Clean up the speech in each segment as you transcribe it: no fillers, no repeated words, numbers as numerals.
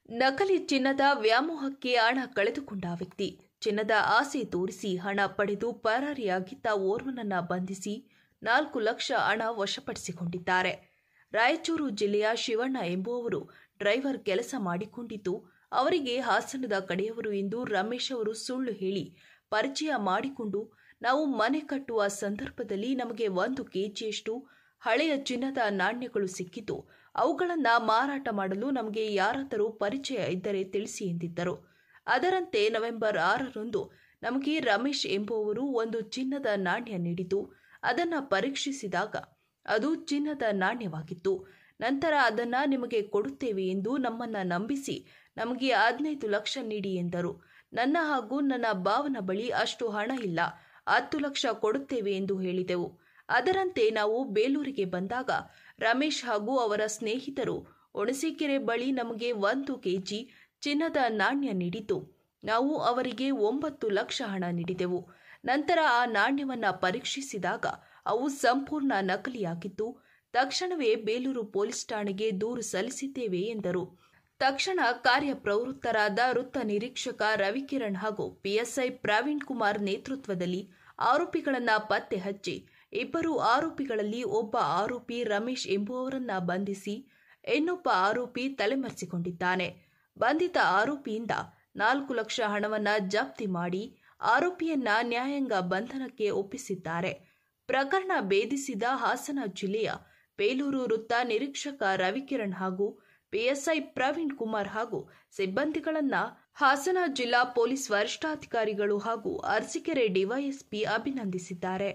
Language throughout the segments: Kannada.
ನಕಲಿ ಚಿನ್ನದ ವ್ಯಾಮೋಹಕ್ಕೆ ಹಣ ಕಳೆದುಕೊಂಡ ವ್ಯಕ್ತಿ ಚಿನ್ನದ ಆಸೆ ತೋರಿಸಿ ಹಣ ಪಡೆದು ಪರಾರಿಯಾಗಿದ್ದ ಓರ್ವನನ್ನ ಬಂಧಿಸಿ 4 ಲಕ್ಷ ಹಣ ವಶಪಡಿಸಿಕೊಂಡಿದ್ದಾರೆ. ರಾಯಚೂರು ಜಿಲ್ಲೆಯ ಶಿವಣ್ಣ ಎಂಬುವವರು ಡ್ರೈವರ್ ಕೆಲಸ ಮಾಡಿಕೊಂಡಿದ್ದು, ಅವರಿಗೆ ಹಾಸನದ ಕಡೆಯವರು ಎಂದು ರಮೇಶ್ ಅವರು ಸುಳ್ಳು ಹೇಳಿ ಪರಿಚಯ ಮಾಡಿಕೊಂಡು, ನಾವು ಮನೆ ಕಟ್ಟುವ ಸಂದರ್ಭದಲ್ಲಿ ನಮಗೆ 1 ಕೆಜಿಯಷ್ಟು ಹಳೆಯ ಚಿನ್ನದ ನಾಣ್ಯಗಳು ಸಿಕ್ಕಿದ್ದು, ಅವುಗಳನ್ನು ಮಾರಾಟ ಮಾಡಲು ನಮಗೆ ಯಾರಾದರೂ ಪರಿಚಯ ಇದ್ದರೆ ತಿಳಿಸಿ ಎಂದಿದ್ದರು. ಅದರಂತೆ ನವೆಂಬರ್ 6ರಂದು ನಮಗೆ ರಮೇಶ್ ಎಂಬುವವರು 1 ಚಿನ್ನದ ನಾಣ್ಯ ನೀಡಿದ್ದು, ಅದನ್ನು ಪರೀಕ್ಷಿಸಿದಾಗ ಅದು ಚಿನ್ನದ ನಾಣ್ಯವಾಗಿತ್ತು. ನಂತರ ಅದನ್ನು ನಿಮಗೆ ಕೊಡುತ್ತೇವೆ ಎಂದು ನಮ್ಮನ್ನ ನಂಬಿಸಿ ನಮಗೆ 15 ಲಕ್ಷ ನೀಡಿ ಎಂದರು. ನನ್ನ ಹಾಗೂ ನನ್ನ ಭಾವನ ಬಳಿ ಅಷ್ಟು ಹಣ ಇಲ್ಲ, 10 ಲಕ್ಷ ಕೊಡುತ್ತೇವೆ ಎಂದು ಹೇಳಿದೆವು. ಅದರಂತೆ ನಾವು ಬೇಲೂರಿಗೆ ಬಂದಾಗ ರಮೇಶ್ ಹಾಗೂ ಅವರ ಸ್ನೇಹಿತರು ಹುಣಸೀಕೆರೆ ಬಳಿ ನಮಗೆ 1 ಕೆಜಿ ಚಿನ್ನದ ನಾಣ್ಯ ನೀಡಿದ್ದು, ನಾವು ಅವರಿಗೆ 9 ಲಕ್ಷ ಹಣ ನೀಡಿದೆವು. ನಂತರ ಆ ನಾಣ್ಯವನ್ನು ಪರೀಕ್ಷಿಸಿದಾಗ ಅವು ಸಂಪೂರ್ಣ ನಕಲಿಯಾಗಿದ್ದು, ತಕ್ಷಣವೇ ಬೇಲೂರು ಪೊಲೀಸ್ ಠಾಣೆಗೆ ದೂರು ಸಲ್ಲಿಸಿದ್ದೇವೆ ಎಂದರು. ತಕ್ಷಣ ಕಾರ್ಯಪ್ರವೃತ್ತರಾದ ವೃತ್ತ ನಿರೀಕ್ಷಕ ರವಿಕಿರಣ್ ಹಾಗೂ ಪಿಎಸ್ಐ ಪ್ರವೀಣ್ ಕುಮಾರ್ ನೇತೃತ್ವದಲ್ಲಿ ಆರೋಪಿಗಳನ್ನು ಪತ್ತೆ ಹಚ್ಚಿ, 2 ಆರೋಪಿಗಳಲ್ಲಿ ಒಬ್ಬ ಆರೋಪಿ ರಮೇಶ್ ಎಂಬುವವರನ್ನ ಬಂಧಿಸಿ ಇನ್ನೊಬ್ಬ ಆರೋಪಿ ತಲೆಮರೆಸಿಕೊಂಡಿದ್ದಾನೆ. ಬಂಧಿತ ಆರೋಪಿಯಿಂದ 4 ಲಕ್ಷ ಹಣವನ್ನು ಜಪ್ತಿ ಮಾಡಿ ಆರೋಪಿಯನ್ನ ನ್ಯಾಯಾಂಗ ಬಂಧನಕ್ಕೆ ಒಪ್ಪಿಸಿದ್ದಾರೆ. ಪ್ರಕರಣ ಭೇದಿಸಿದ ಹಾಸನ ಜಿಲ್ಲೆಯ ಬೇಲೂರು ವೃತ್ತ ನಿರೀಕ್ಷಕ ರವಿಕಿರಣ್ ಹಾಗೂ ಪಿಎಸ್ಐ ಪ್ರವೀಣ್ ಕುಮಾರ್ ಹಾಗೂ ಸಿಬ್ಬಂದಿಗಳನ್ನ ಹಾಸನ ಜಿಲ್ಲಾ ಪೊಲೀಸ್ ವರಿಷ್ಠಾಧಿಕಾರಿಗಳು ಹಾಗೂ ಅರಸೀಕೆರೆ ಡಿವೈಎಸ್ಪಿ ಅಭಿನಂದಿಸಿದ್ದಾರೆ.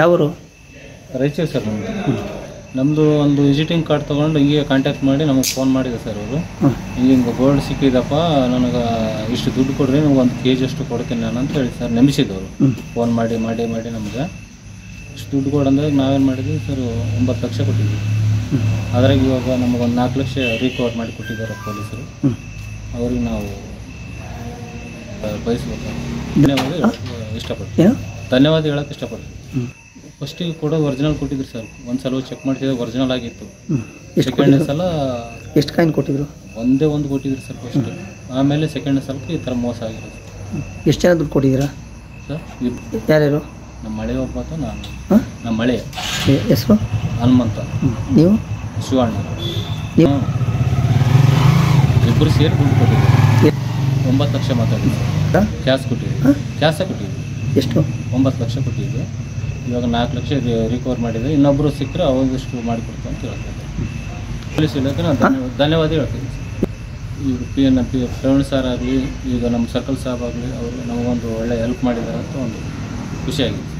ರಾಯಚೂರು ಸರ್, ನಮ್ಮದು ಒಂದು ವಿಸಿಟಿಂಗ್ ಕಾರ್ಡ್ ತೊಗೊಂಡು ಹಿಂಗೆ ಕಾಂಟ್ಯಾಕ್ಟ್ ಮಾಡಿ ನಮಗೆ ಫೋನ್ ಮಾಡಿದೆ ಸರ್ ಅವರು. ಹಿಂಗೆ ಗೋಲ್ಡ್ ಸಿಕ್ಕಿದಪ್ಪ, ನನಗೆ ಇಷ್ಟು ದುಡ್ಡು ಕೊಡ್ರಿ, ನೀವು 1 ಕೆಜಿ ಅಷ್ಟು ಕೊಡ್ತೀನಿ ನಾನು ಅಂತ ಹೇಳಿ ಸರ್ ನೆಮಿಸಿದವರು. ಫೋನ್ ಮಾಡಿ ಮಾಡಿ ಮಾಡಿ ನಮಗೆ ಇಷ್ಟು ದುಡ್ಡು ಕೊಡಂದಾಗ ನಾವೇನು ಮಾಡಿದ್ವಿ ಸರ್, 9 ಲಕ್ಷ ಕೊಟ್ಟಿದ್ವಿ. ಅದ್ರಾಗ ಇವಾಗ ನಮಗೊಂದು 4 ಲಕ್ಷ ರಿಕವರ್ ಮಾಡಿ ಕೊಟ್ಟಿದ್ದಾರೆ ಪೊಲೀಸರು. ಅವ್ರಿಗೆ ನಾವು ಬಯಸ್ಬೇಕು, ಧನ್ಯವಾದ ಹೇಳೋಕೆ ಇಷ್ಟಪಡ್ತೀವಿ. ಫಸ್ಟಿಗೆ ಕೊಡೋದು ಒರಿಜಿನಲ್ ಕೊಟ್ಟಿದ್ರು ಸರ್, ಒಂದು ಸಲ ಚೆಕ್ ಮಾಡ್ತಿದ್ದಾಗ ಒರಿಜಿನಲ್ ಆಗಿತ್ತು. ಸೆಕೆಂಡ್ ಸಲ ಎಷ್ಟು ಕಾಯಿನ್ ಕೊಟ್ಟಿದ್ರು? ಒಂದೇ ಒಂದು ಕೊಟ್ಟಿದ್ರು ಸರ್ ಫಸ್ಟ್. ಆಮೇಲೆ ಸೆಕೆಂಡ್ ಸಲಕ್ಕೆ ಈ ಥರ ಮೋಸ ಆಗಿರೋದು. ಎಷ್ಟು ಜನ ದುಡ್ಡು ಕೊಟ್ಟಿದ್ದೀರಾ ಸರ್? ಯಾರ್ಯಾರು? ನಮ್ಮ ಮಳೆ ಒಬ್ಬ, ನಾನು ನಮ್ಮ ಮಳೆ ಹೆಸರು ಹನುಮಂತ, ನೀವು ಶಿವಣ್ಣ, ನೀವು ಇಬ್ಬರು ಸೇರಿ ದುಡ್ಡು ಕೊಟ್ಟಿದ್ವಿ. 9 ಲಕ್ಷ ಮಾತಾಡಿದ್ವಿ. ಕ್ಯಾಶ್ ಕೊಟ್ಟಿದ್ವಿ, ಕ್ಯಾಶೇ ಕೊಟ್ಟಿದ್ವಿ. ಎಷ್ಟು? 9 ಲಕ್ಷ ಕೊಟ್ಟಿದ್ವಿ. ಇವಾಗ 4 ಲಕ್ಷ ರಿಕವರ್ ಮಾಡಿದ್ವಿ. ಇನ್ನೊಬ್ಬರು ಸಿಕ್ಕರೆ ಅವಾಗಿಷ್ಟು ಮಾಡಿಕೊಡ್ತು ಅಂತ ಹೇಳ್ತಾರೆ. ಪೊಲೀಸ್ ಇಲಾಖೆ ನಾನು ಧನ್ಯವಾದ ಹೇಳ್ತೀನಿ. ಈಗ ಪ್ರವೀಣ್ ಸರ್ ಆಗಲಿ, ಈಗ ನಮ್ಮ ಸರ್ಕಲ್ ಸಾಹೇಬ್ ಆಗಲಿ, ಅವರು ನಮಗೊಂದು ಒಳ್ಳೆ ಹೆಲ್ಪ್ ಮಾಡಿದ್ದಾರೆ ಅಂತ ಒಂದು ಖುಷಿಯಾಗಿದೆ.